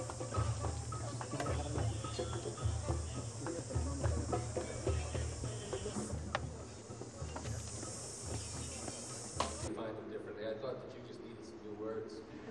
Find them differently. I thought that you just needed some new words.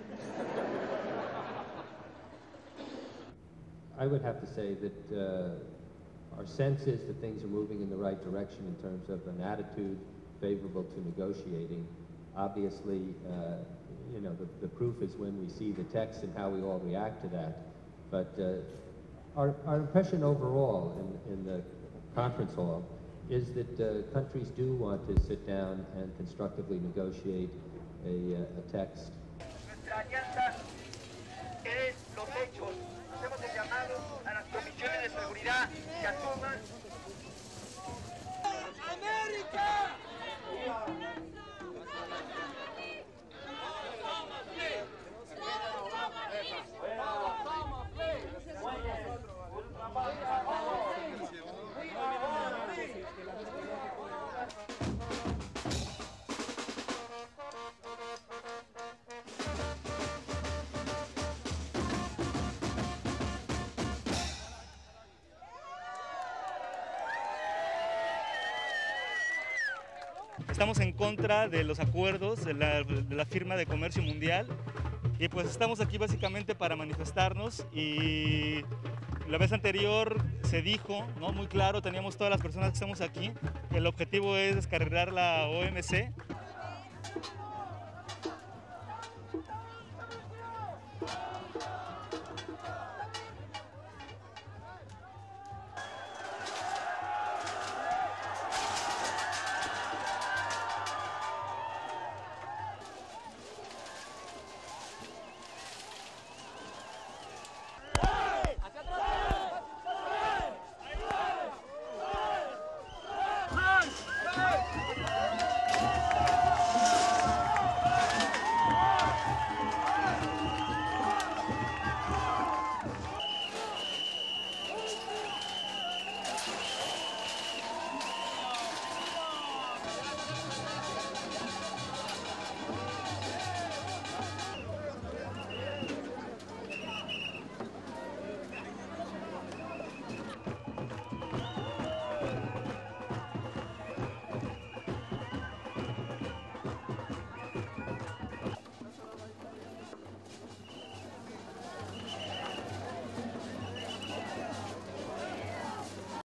I would have to say that our sense is that things are moving in the right direction in terms of an attitude favorable to negotiating. Obviously, you know, the proof is when we see the text and how we all react to that. But our impression overall in the conference hall is that countries do want to sit down and constructively negotiate a text. Nuestra alianza es los hechos. Hacemos el llamado a las comisiones de seguridad que asuman. ¡América! Estamos en contra de los acuerdos de la firma de comercio mundial y pues estamos aquí básicamente para manifestarnos. Y la vez anterior se dijo, ¿no?, muy claro, teníamos todas las personas que estamos aquí, que el objetivo es descarrilar la OMC